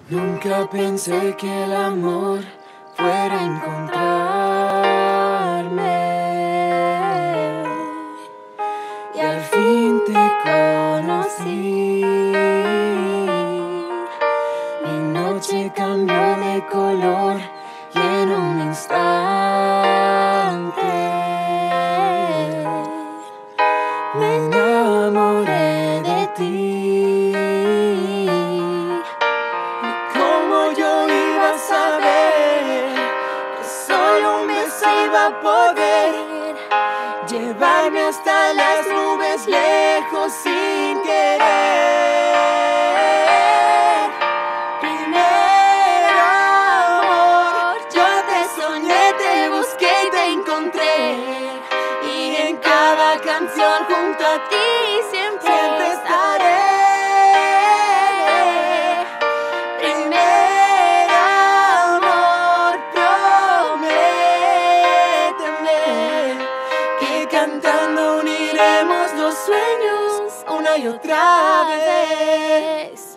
Nunca pensé que el amor fuera a encontrarme y al fin te conocí. Mi noche cambió de color y en un instante me enamoré de ti. Poder llevarme hasta las nubes lejos sin querer. Primer amor, yo te soñé, te busqué y te encontré, y en cada canción junto a ti siempre estaré. Cantando uniremos los sueños una y otra vez.